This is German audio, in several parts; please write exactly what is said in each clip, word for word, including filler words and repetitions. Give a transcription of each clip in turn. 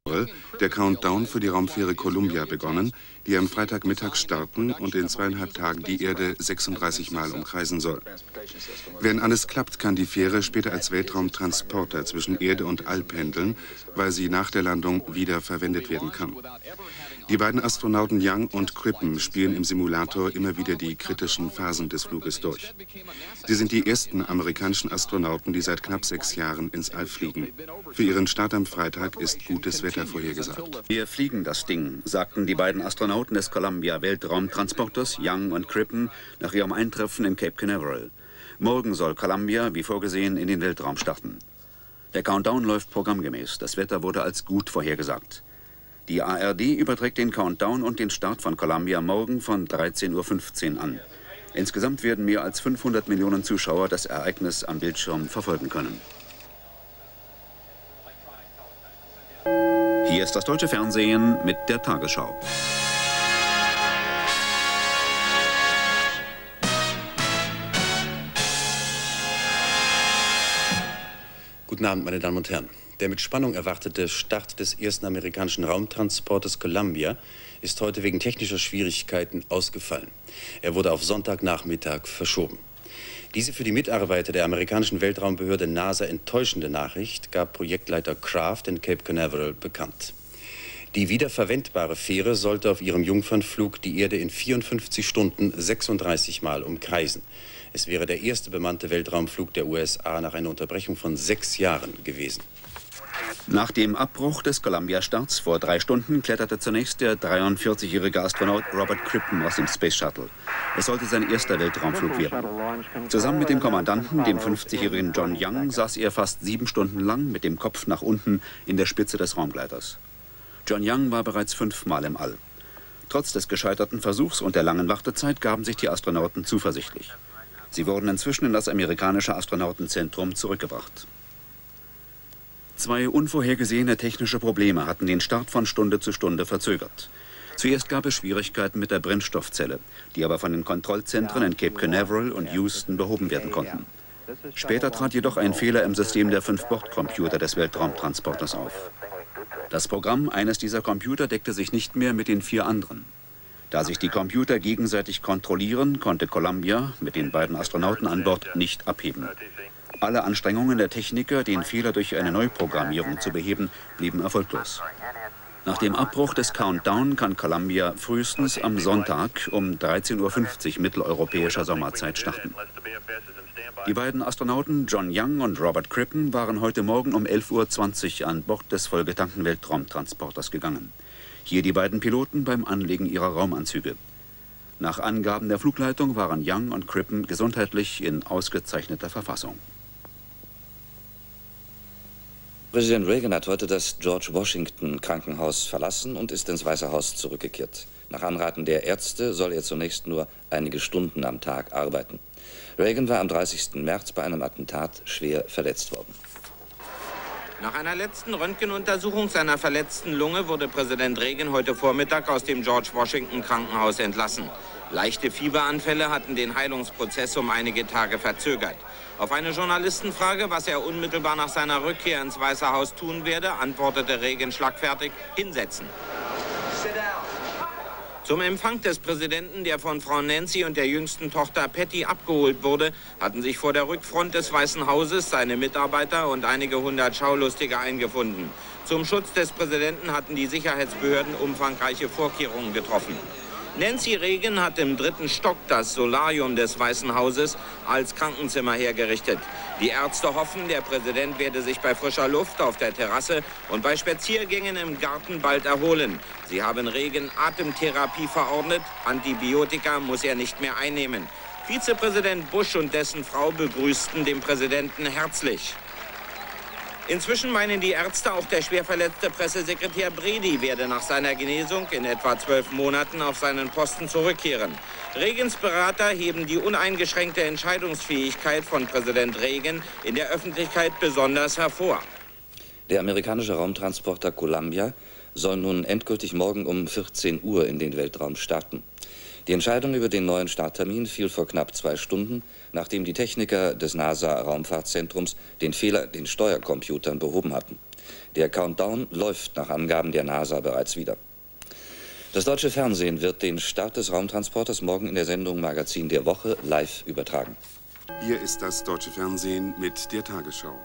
der Countdown für die Raumfähre Columbia begonnen, die am Freitagmittag starten und in zweieinhalb Tagen die Erde sechsunddreißig Mal umkreisen soll. Wenn alles klappt, kann die Fähre später als Weltraumtransporter zwischen Erde und All pendeln, weil sie nach der Landung wieder verwendet werden kann. Die beiden Astronauten Young und Crippen spielen im Simulator immer wieder die kritischen Phasen des Fluges durch. Sie sind die ersten amerikanischen Astronauten, die seit knapp sechs Jahren ins All fliegen. Für ihren Start am Freitag ist gutes Wetter vorhergesagt. Wir fliegen das Ding, sagten die beiden Astronauten des Columbia-Weltraumtransporters Young und Crippen nach ihrem Eintreffen in Cape Canaveral. Morgen soll Columbia, wie vorgesehen, in den Weltraum starten. Der Countdown läuft programmgemäß. Das Wetter wurde als gut vorhergesagt. Die A R D überträgt den Countdown und den Start von Columbia morgen von dreizehn Uhr fünfzehn an. Insgesamt werden mehr als fünfhundert Millionen Zuschauer das Ereignis am Bildschirm verfolgen können. Hier ist das deutsche Fernsehen mit der Tagesschau. Guten Abend, meine Damen und Herren. Der mit Spannung erwartete Start des ersten amerikanischen Raumtransporters Columbia ist heute wegen technischer Schwierigkeiten ausgefallen. Er wurde auf Sonntagnachmittag verschoben. Diese für die Mitarbeiter der amerikanischen Weltraumbehörde NASA enttäuschende Nachricht gab Projektleiter Kraft in Cape Canaveral bekannt. Die wiederverwendbare Fähre sollte auf ihrem Jungfernflug die Erde in vierundfünfzig Stunden sechsunddreißig Mal umkreisen. Es wäre der erste bemannte Weltraumflug der U S A nach einer Unterbrechung von sechs Jahren gewesen. Nach dem Abbruch des Columbia-Starts vor drei Stunden kletterte zunächst der dreiundvierzigjährige Astronaut Robert Crippen aus dem Space Shuttle. Es sollte sein erster Weltraumflug werden. Zusammen mit dem Kommandanten, dem fünfzigjährigen John Young, saß er fast sieben Stunden lang mit dem Kopf nach unten in der Spitze des Raumgleiters. John Young war bereits fünfmal im All. Trotz des gescheiterten Versuchs und der langen Wartezeit gaben sich die Astronauten zuversichtlich. Sie wurden inzwischen in das amerikanische Astronautenzentrum zurückgebracht. Zwei unvorhergesehene technische Probleme hatten den Start von Stunde zu Stunde verzögert. Zuerst gab es Schwierigkeiten mit der Brennstoffzelle, die aber von den Kontrollzentren in Cape Canaveral und Houston behoben werden konnten. Später trat jedoch ein Fehler im System der fünf Bordcomputer des Weltraumtransporters auf. Das Programm eines dieser Computer deckte sich nicht mehr mit den vier anderen. Da sich die Computer gegenseitig kontrollieren, konnte Columbia mit den beiden Astronauten an Bord nicht abheben. Alle Anstrengungen der Techniker, den Fehler durch eine Neuprogrammierung zu beheben, blieben erfolglos. Nach dem Abbruch des Countdown kann Columbia frühestens am Sonntag um dreizehn Uhr fünfzig mitteleuropäischer Sommerzeit starten. Die beiden Astronauten John Young und Robert Crippen waren heute Morgen um elf Uhr zwanzig an Bord des vollgetankten Weltraumtransporters gegangen. Hier die beiden Piloten beim Anlegen ihrer Raumanzüge. Nach Angaben der Flugleitung waren Young und Crippen gesundheitlich in ausgezeichneter Verfassung. Präsident Reagan hat heute das George Washington Krankenhaus verlassen und ist ins Weiße Haus zurückgekehrt. Nach Anraten der Ärzte soll er zunächst nur einige Stunden am Tag arbeiten. Reagan war am dreißigsten März bei einem Attentat schwer verletzt worden. Nach einer letzten Röntgenuntersuchung seiner verletzten Lunge wurde Präsident Reagan heute Vormittag aus dem George Washington Krankenhaus entlassen. Leichte Fieberanfälle hatten den Heilungsprozess um einige Tage verzögert. Auf eine Journalistenfrage, was er unmittelbar nach seiner Rückkehr ins Weiße Haus tun werde, antwortete Reagan schlagfertig: hinsetzen. Zum Empfang des Präsidenten, der von Frau Nancy und der jüngsten Tochter Patty abgeholt wurde, hatten sich vor der Rückfront des Weißen Hauses seine Mitarbeiter und einige hundert Schaulustige eingefunden. Zum Schutz des Präsidenten hatten die Sicherheitsbehörden umfangreiche Vorkehrungen getroffen. Nancy Reagan hat im dritten Stock das Solarium des Weißen Hauses als Krankenzimmer hergerichtet. Die Ärzte hoffen, der Präsident werde sich bei frischer Luft auf der Terrasse und bei Spaziergängen im Garten bald erholen. Sie haben Reagan Atemtherapie verordnet, Antibiotika muss er nicht mehr einnehmen. Vizepräsident Bush und dessen Frau begrüßten den Präsidenten herzlich. Inzwischen meinen die Ärzte, auch der schwer verletzte Pressesekretär Brady werde nach seiner Genesung in etwa zwölf Monaten auf seinen Posten zurückkehren. Reagans Berater heben die uneingeschränkte Entscheidungsfähigkeit von Präsident Reagan in der Öffentlichkeit besonders hervor. Der amerikanische Raumtransporter Columbia soll nun endgültig morgen um vierzehn Uhr in den Weltraum starten. Die Entscheidung über den neuen Starttermin fiel vor knapp zwei Stunden, nachdem die Techniker des NASA-Raumfahrtzentrums den Fehler den Steuercomputern behoben hatten. Der Countdown läuft nach Angaben der NASA bereits wieder. Das deutsche Fernsehen wird den Start des Raumtransporters morgen in der Sendung Magazin der Woche live übertragen. Hier ist das deutsche Fernsehen mit der Tagesschau.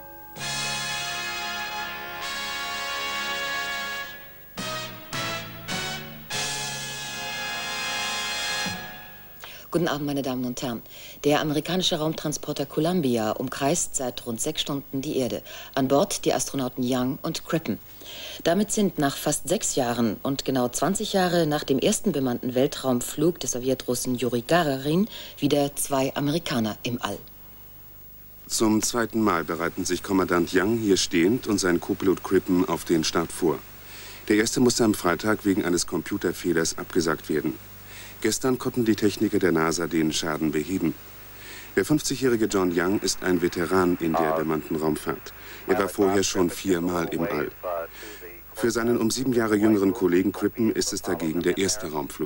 Guten Abend, meine Damen und Herren. Der amerikanische Raumtransporter Columbia umkreist seit rund sechs Stunden die Erde. An Bord die Astronauten Young und Crippen. Damit sind nach fast sechs Jahren und genau zwanzig Jahre nach dem ersten bemannten Weltraumflug des Sowjetrussen Juri Gagarin wieder zwei Amerikaner im All. Zum zweiten Mal bereiten sich Kommandant Young hier stehend und sein Co-Pilot Crippen auf den Start vor. Der erste musste am Freitag wegen eines Computerfehlers abgesagt werden. Gestern konnten die Techniker der NASA den Schaden beheben. Der fünfzigjährige John Young ist ein Veteran in der bemannten Raumfahrt. Er war vorher schon viermal im All. Für seinen um sieben Jahre jüngeren Kollegen Crippen ist es dagegen der erste Raumflug.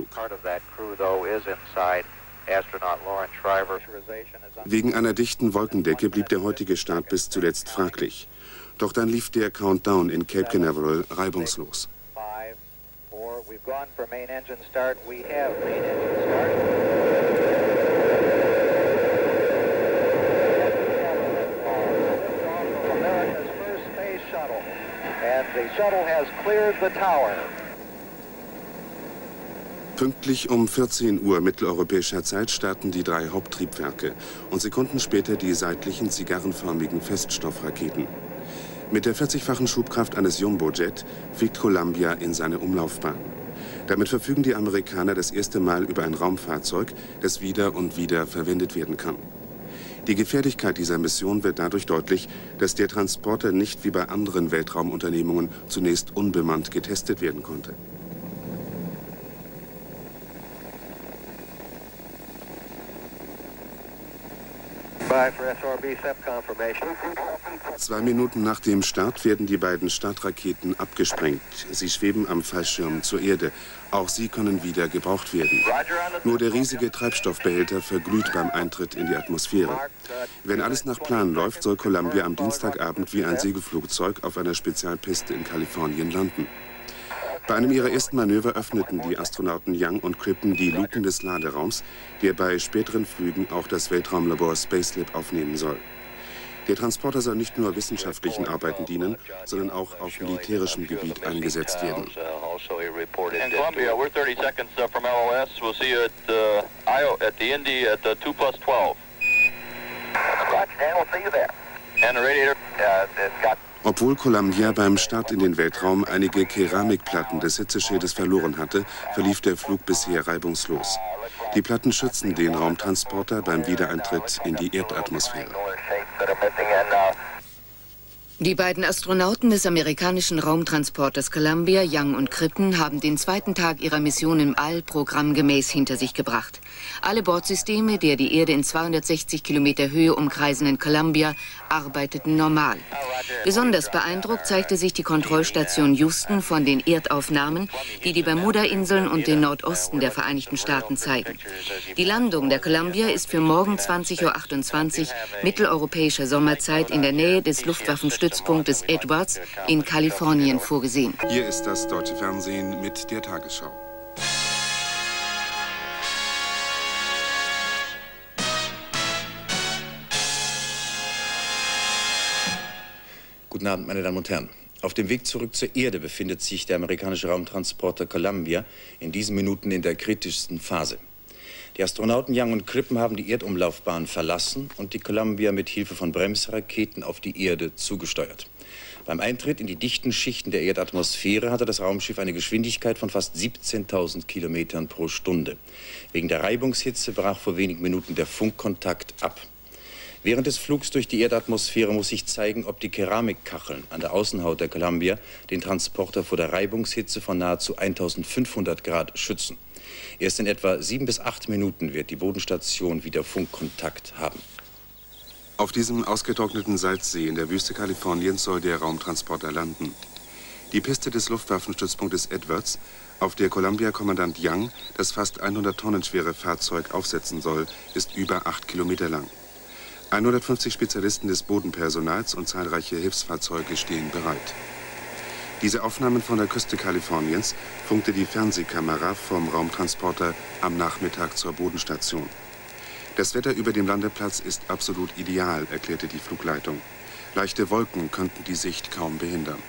Wegen einer dichten Wolkendecke blieb der heutige Start bis zuletzt fraglich. Doch dann lief der Countdown in Cape Canaveral reibungslos. We've gone for main engine start. We have main engine start. America's first space shuttle. And the shuttle has cleared the tower. Pünktlich um vierzehn Uhr mitteleuropäischer Zeit starten die drei Haupttriebwerke und Sekunden später die seitlichen zigarrenförmigen Feststoffraketen. Mit der vierzigfachen Schubkraft eines Jumbojet fliegt Columbia in seine Umlaufbahn. Damit verfügen die Amerikaner das erste Mal über ein Raumfahrzeug, das wieder und wieder verwendet werden kann. Die Gefährlichkeit dieser Mission wird dadurch deutlich, dass der Transporter nicht wie bei anderen Weltraumunternehmungen zunächst unbemannt getestet werden konnte. Zwei Minuten nach dem Start werden die beiden Startraketen abgesprengt. Sie schweben am Fallschirm zur Erde. Auch sie können wieder gebraucht werden. Nur der riesige Treibstoffbehälter verglüht beim Eintritt in die Atmosphäre. Wenn alles nach Plan läuft, soll Columbia am Dienstagabend wie ein Segelflugzeug auf einer Spezialpiste in Kalifornien landen. Bei einem ihrer ersten Manöver öffneten die Astronauten Young und Crippen die Luken des Laderaums, der bei späteren Flügen auch das Weltraumlabor Spacelab aufnehmen soll. Der Transporter soll nicht nur wissenschaftlichen Arbeiten dienen, sondern auch auf militärischem Gebiet eingesetzt werden. Obwohl Columbia beim Start in den Weltraum einige Keramikplatten des Hitzeschildes verloren hatte, verlief der Flug bisher reibungslos. Die Platten schützen den Raumtransporter beim Wiedereintritt in die Erdatmosphäre. Die beiden Astronauten des amerikanischen Raumtransporters Columbia, Young und Crippen, haben den zweiten Tag ihrer Mission im All programmgemäß hinter sich gebracht. Alle Bordsysteme der die Erde in zweihundertsechzig Kilometer Höhe umkreisenden Columbia arbeiteten normal. Besonders beeindruckt zeigte sich die Kontrollstation Houston von den Erdaufnahmen, die die Bermuda-Inseln und den Nordosten der Vereinigten Staaten zeigen. Die Landung der Columbia ist für morgen zwanzig Uhr achtundzwanzig mitteleuropäischer Sommerzeit in der Nähe des Luftwaffenstützpunktes Stützpunkt Edwards in Kalifornien vorgesehen. Hier ist das deutsche Fernsehen mit der Tagesschau. Guten Abend, meine Damen und Herren. Auf dem Weg zurück zur Erde befindet sich der amerikanische Raumtransporter Columbia in diesen Minuten in der kritischsten Phase. Die Astronauten Young und Crippen haben die Erdumlaufbahn verlassen und die Columbia mit Hilfe von Bremsraketen auf die Erde zugesteuert. Beim Eintritt in die dichten Schichten der Erdatmosphäre hatte das Raumschiff eine Geschwindigkeit von fast siebzehntausend Kilometern pro Stunde. Wegen der Reibungshitze brach vor wenigen Minuten der Funkkontakt ab. Während des Flugs durch die Erdatmosphäre muss sich zeigen, ob die Keramikkacheln an der Außenhaut der Columbia den Transporter vor der Reibungshitze von nahezu eintausendfünfhundert Grad schützen. Erst in etwa sieben bis acht Minuten wird die Bodenstation wieder Funkkontakt haben. Auf diesem ausgetrockneten Salzsee in der Wüste Kaliforniens soll der Raumtransporter landen. Die Piste des Luftwaffenstützpunktes Edwards, auf der Columbia-Kommandant Young das fast hundert Tonnen schwere Fahrzeug aufsetzen soll, ist über acht Kilometer lang. hundertfünfzig Spezialisten des Bodenpersonals und zahlreiche Hilfsfahrzeuge stehen bereit. Diese Aufnahmen von der Küste Kaliforniens funkte die Fernsehkamera vom Raumtransporter am Nachmittag zur Bodenstation. Das Wetter über dem Landeplatz ist absolut ideal, erklärte die Flugleitung. Leichte Wolken könnten die Sicht kaum behindern.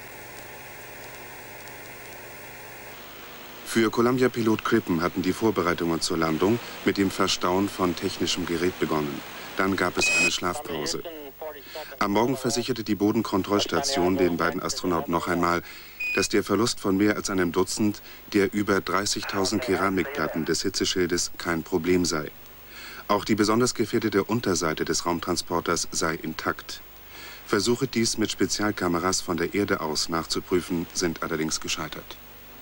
Für Columbia-Pilot Crippen hatten die Vorbereitungen zur Landung mit dem Verstauen von technischem Gerät begonnen. Dann gab es eine Schlafpause. Am Morgen versicherte die Bodenkontrollstation den beiden Astronauten noch einmal, dass der Verlust von mehr als einem Dutzend der über dreißigtausend Keramikplatten des Hitzeschildes kein Problem sei. Auch die besonders gefährdete Unterseite des Raumtransporters sei intakt. Versuche, dies mit Spezialkameras von der Erde aus nachzuprüfen, sind allerdings gescheitert.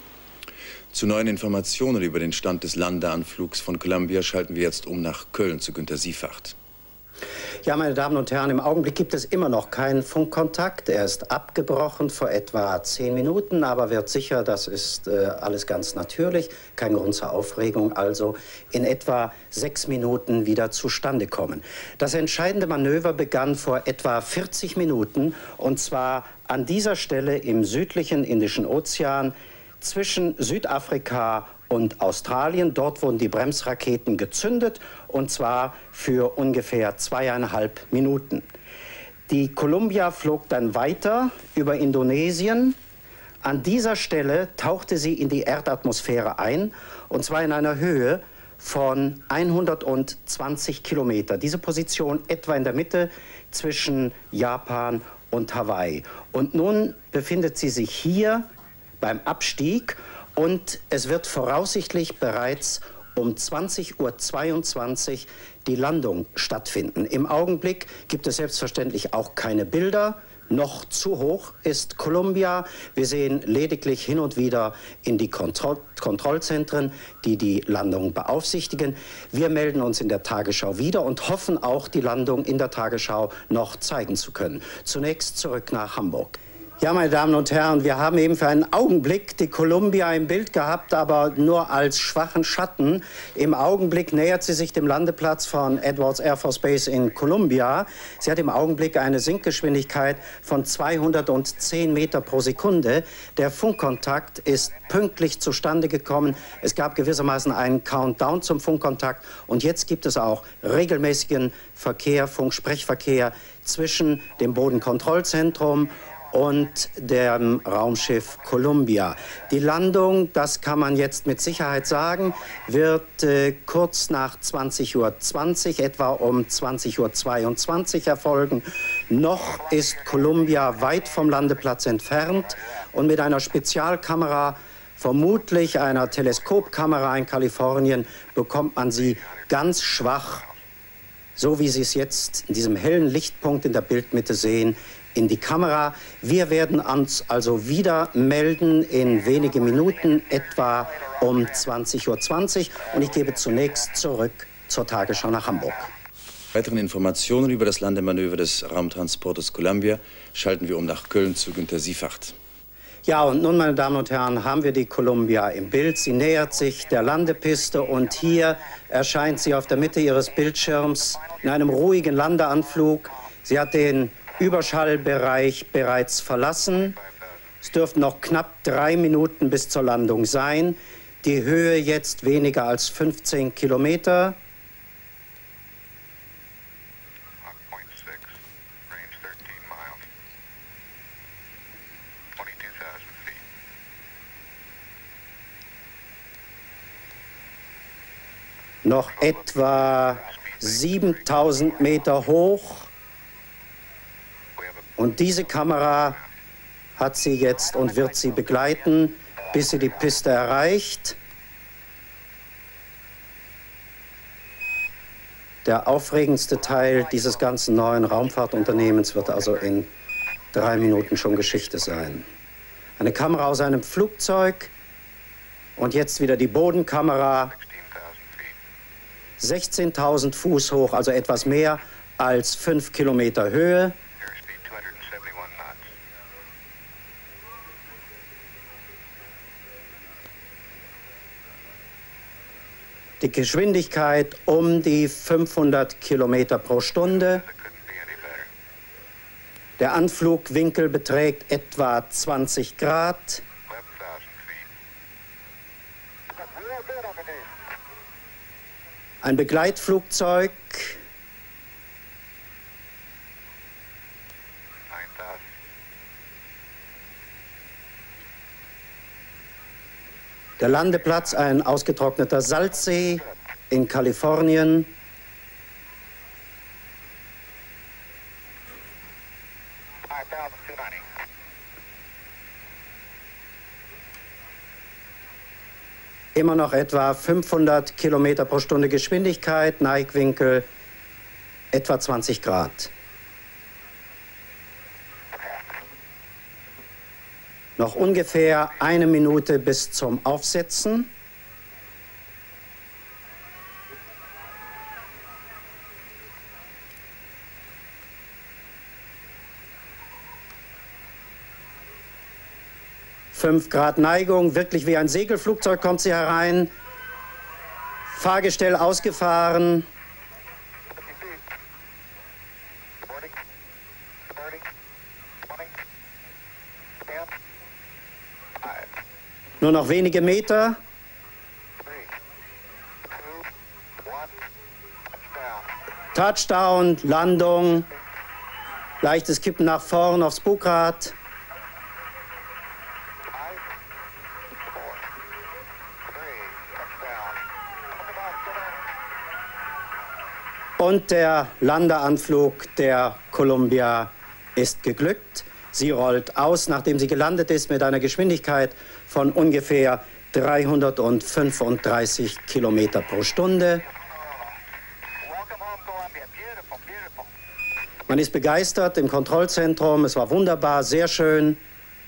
Zu neuen Informationen über den Stand des Landeanflugs von Columbia schalten wir jetzt um nach Köln zu Günter Siefacht. Ja, meine Damen und Herren, im Augenblick gibt es immer noch keinen Funkkontakt. Er ist abgebrochen vor etwa zehn Minuten, aber wird sicher, das ist äh, alles ganz natürlich, kein Grund zur Aufregung, also in etwa sechs Minuten wieder zustande kommen. Das entscheidende Manöver begann vor etwa vierzig Minuten, und zwar an dieser Stelle im südlichen Indischen Ozean zwischen Südafrika und Australien. Dort wurden die Bremsraketen gezündet, und zwar für ungefähr zweieinhalb Minuten. Die Columbia flog dann weiter über Indonesien. An dieser Stelle tauchte sie in die Erdatmosphäre ein, und zwar in einer Höhe von hundertzwanzig Kilometer. Diese Position etwa in der Mitte zwischen Japan und Hawaii. Und nun befindet sie sich hier beim Abstieg, und es wird voraussichtlich bereits um zwanzig Uhr zweiundzwanzig die Landung stattfinden. Im Augenblick gibt es selbstverständlich auch keine Bilder. Noch zu hoch ist Columbia. Wir sehen lediglich hin und wieder in die Kontroll- Kontrollzentren, die die Landung beaufsichtigen. Wir melden uns in der Tagesschau wieder und hoffen auch, die Landung in der Tagesschau noch zeigen zu können. Zunächst zurück nach Hamburg. Ja, meine Damen und Herren, wir haben eben für einen Augenblick die Columbia im Bild gehabt, aber nur als schwachen Schatten. Im Augenblick nähert sie sich dem Landeplatz von Edwards Air Force Base in Columbia. Sie hat im Augenblick eine Sinkgeschwindigkeit von zweihundertzehn Meter pro Sekunde. Der Funkkontakt ist pünktlich zustande gekommen. Es gab gewissermaßen einen Countdown zum Funkkontakt, und jetzt gibt es auch regelmäßigen Verkehr, Funksprechverkehr zwischen dem Bodenkontrollzentrum und dem Raumschiff Columbia. Die Landung, das kann man jetzt mit Sicherheit sagen, wird äh, kurz nach zwanzig Uhr zwanzig, etwa um zwanzig Uhr zweiundzwanzig erfolgen. Noch ist Columbia weit vom Landeplatz entfernt, und mit einer Spezialkamera, vermutlich einer Teleskopkamera in Kalifornien, bekommt man sie ganz schwach, so wie Sie es jetzt in diesem hellen Lichtpunkt in der Bildmitte sehen, in die Kamera. Wir werden uns also wieder melden in wenige Minuten, etwa um zwanzig Uhr zwanzig. Und ich gebe zunächst zurück zur Tagesschau nach Hamburg. Weiteren Informationen über das Landemanöver des Raumtransporters Columbia schalten wir um nach Köln zu Günter Siefacht. Ja, und nun, meine Damen und Herren, haben wir die Columbia im Bild. Sie nähert sich der Landepiste, und hier erscheint sie auf der Mitte Ihres Bildschirms in einem ruhigen Landeanflug. Sie hat den Überschallbereich bereits verlassen. Es dürften noch knapp drei Minuten bis zur Landung sein. Die Höhe jetzt weniger als fünfzehn Kilometer. Noch etwa siebentausend Meter hoch. Und diese Kamera hat sie jetzt und wird sie begleiten, bis sie die Piste erreicht. Der aufregendste Teil dieses ganzen neuen Raumfahrtunternehmens wird also in drei Minuten schon Geschichte sein. Eine Kamera aus einem Flugzeug, und jetzt wieder die Bodenkamera. sechzehntausend Fuß hoch, also etwas mehr als fünf Kilometer Höhe. Die Geschwindigkeit um die fünfhundert Kilometer pro Stunde. Der Anflugwinkel beträgt etwa zwanzig Grad. Ein Begleitflugzeug. Der Landeplatz, ein ausgetrockneter Salzsee in Kalifornien. Immer noch etwa fünfhundert Kilometer pro Stunde Geschwindigkeit, Neigwinkel etwa zwanzig Grad. Noch ungefähr eine Minute bis zum Aufsetzen. fünf Grad Neigung, wirklich wie ein Segelflugzeug kommt sie herein. Fahrgestell ausgefahren. Nur noch wenige Meter. Touchdown, Landung, leichtes Kippen nach vorn aufs Bugrad. Und der Landeanflug der Columbia ist geglückt. Sie rollt aus, nachdem sie gelandet ist, mit einer Geschwindigkeit von ungefähr dreihundertfünfunddreißig Kilometer pro Stunde. Man ist begeistert im Kontrollzentrum. Es war wunderbar, sehr schön.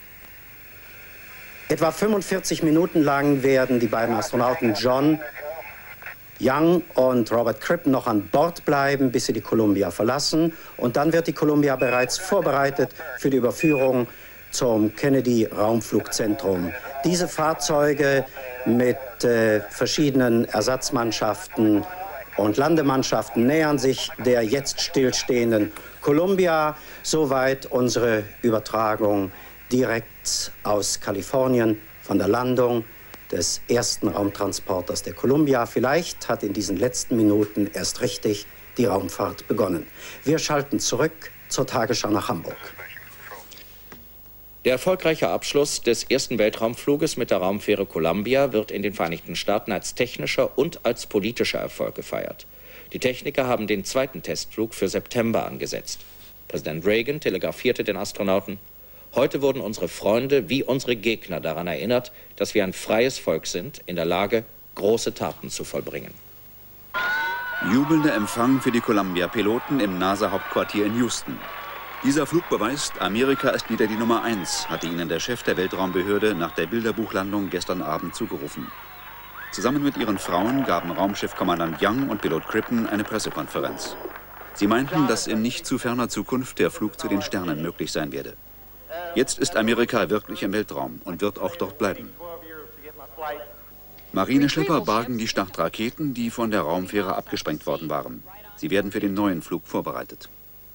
Etwa fünfundvierzig Minuten lang werden die beiden Astronauten John Young und Robert Crippen noch an Bord bleiben, bis sie die Columbia verlassen. Und dann wird die Columbia bereits vorbereitet für die Überführung zum Kennedy-Raumflugzentrum. Diese Fahrzeuge mit äh, verschiedenen Ersatzmannschaften und Landemannschaften nähern sich der jetzt stillstehenden Columbia. Soweit unsere Übertragung direkt aus Kalifornien von der Landung des ersten Raumtransporters der Columbia. Vielleicht hat in diesen letzten Minuten erst richtig die Raumfahrt begonnen. Wir schalten zurück zur Tagesschau nach Hamburg. Der erfolgreiche Abschluss des ersten Weltraumfluges mit der Raumfähre Columbia wird in den Vereinigten Staaten als technischer und als politischer Erfolg gefeiert. Die Techniker haben den zweiten Testflug für September angesetzt. Präsident Reagan telegrafierte den Astronauten: Heute wurden unsere Freunde wie unsere Gegner daran erinnert, dass wir ein freies Volk sind, in der Lage, große Taten zu vollbringen. Jubelnder Empfang für die Columbia-Piloten im NASA-Hauptquartier in Houston. Dieser Flug beweist, Amerika ist wieder die Nummer eins, hatte ihnen der Chef der Weltraumbehörde nach der Bilderbuchlandung gestern Abend zugerufen. Zusammen mit ihren Frauen gaben Raumschiffkommandant Young und Pilot Crippen eine Pressekonferenz. Sie meinten, dass in nicht zu ferner Zukunft der Flug zu den Sternen möglich sein werde. Jetzt ist Amerika wirklich im Weltraum und wird auch dort bleiben. Marineschlepper bargen die Startraketen, die von der Raumfähre abgesprengt worden waren. Sie werden für den neuen Flug vorbereitet.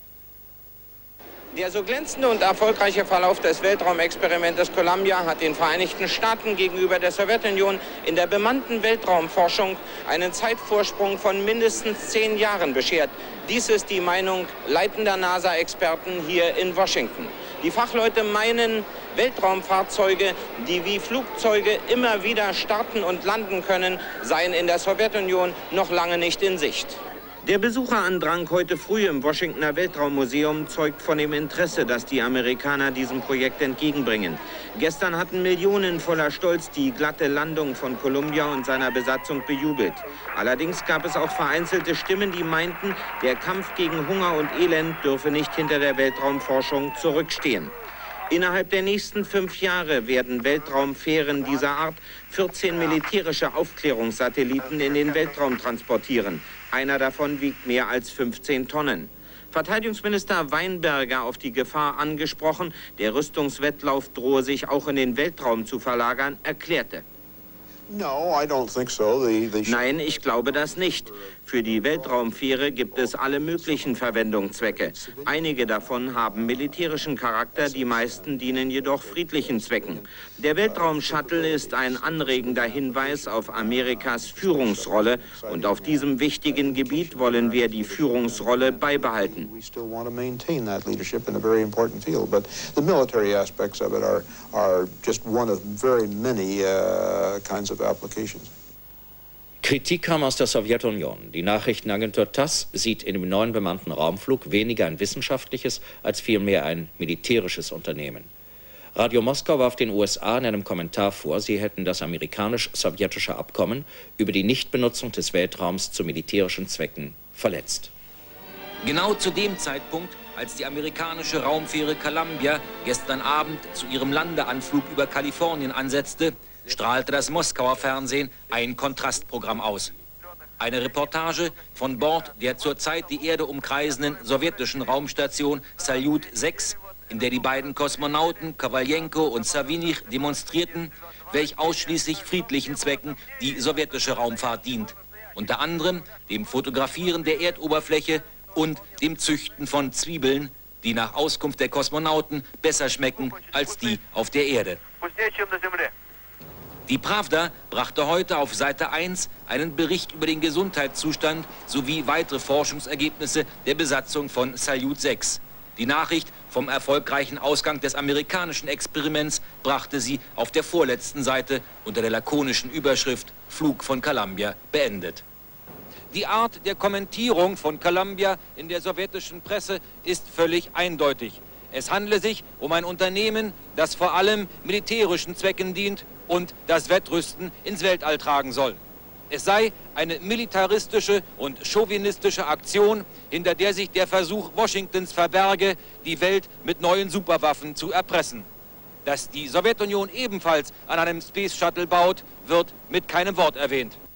Der so glänzende und erfolgreiche Verlauf des Weltraumexperimentes Columbia hat den Vereinigten Staaten gegenüber der Sowjetunion in der bemannten Weltraumforschung einen Zeitvorsprung von mindestens zehn Jahren beschert. Dies ist die Meinung leitender NASA-Experten hier in Washington. Die Fachleute meinen, Weltraumfahrzeuge, die wie Flugzeuge immer wieder starten und landen können, seien in der Sowjetunion noch lange nicht in Sicht. Der Besucherandrang heute früh im Washingtoner Weltraummuseum zeugt von dem Interesse, das die Amerikaner diesem Projekt entgegenbringen. Gestern hatten Millionen voller Stolz die glatte Landung von Columbia und seiner Besatzung bejubelt. Allerdings gab es auch vereinzelte Stimmen, die meinten, der Kampf gegen Hunger und Elend dürfe nicht hinter der Weltraumforschung zurückstehen. Innerhalb der nächsten fünf Jahre werden Weltraumfähren dieser Art vierzehn militärische Aufklärungssatelliten in den Weltraum transportieren. Einer davon wiegt mehr als fünfzehn Tonnen. Verteidigungsminister Weinberger, auf die Gefahr angesprochen, der Rüstungswettlauf drohe sich auch in den Weltraum zu verlagern, erklärte: Nein, ich glaube das nicht. Für die Weltraumfähre gibt es alle möglichen Verwendungszwecke. Einige davon haben militärischen Charakter, die meisten dienen jedoch friedlichen Zwecken. Der Weltraumshuttle ist ein anregender Hinweis auf Amerikas Führungsrolle und auf diesem wichtigen Gebiet wollen wir die Führungsrolle beibehalten. Kritik kam aus der Sowjetunion. Die Nachrichtenagentur TASS sieht in dem neuen bemannten Raumflug weniger ein wissenschaftliches als vielmehr ein militärisches Unternehmen. Radio Moskau warf den U S A in einem Kommentar vor, sie hätten das amerikanisch-sowjetische Abkommen über die Nichtbenutzung des Weltraums zu militärischen Zwecken verletzt. Genau zu dem Zeitpunkt, als die amerikanische Raumfähre Columbia gestern Abend zu ihrem Landeanflug über Kalifornien ansetzte, strahlte das Moskauer Fernsehen ein Kontrastprogramm aus. Eine Reportage von Bord der zurzeit die Erde umkreisenden sowjetischen Raumstation Salyut sechs, in der die beiden Kosmonauten Kowaljenko und Savinich demonstrierten, welch ausschließlich friedlichen Zwecken die sowjetische Raumfahrt dient. Unter anderem dem Fotografieren der Erdoberfläche und dem Züchten von Zwiebeln, die nach Auskunft der Kosmonauten besser schmecken als die auf der Erde. Die Pravda brachte heute auf Seite eins einen Bericht über den Gesundheitszustand sowie weitere Forschungsergebnisse der Besatzung von Salyut sechs. Die Nachricht vom erfolgreichen Ausgang des amerikanischen Experiments brachte sie auf der vorletzten Seite unter der lakonischen Überschrift Flug von Columbia beendet. Die Art der Kommentierung von Columbia in der sowjetischen Presse ist völlig eindeutig. Es handle sich um ein Unternehmen, das vor allem militärischen Zwecken dient und das Wettrüsten ins Weltall tragen soll. Es sei eine militaristische und chauvinistische Aktion, hinter der sich der Versuch Washingtons verberge, die Welt mit neuen Superwaffen zu erpressen. Dass die Sowjetunion ebenfalls an einem Space Shuttle baut, wird mit keinem Wort erwähnt.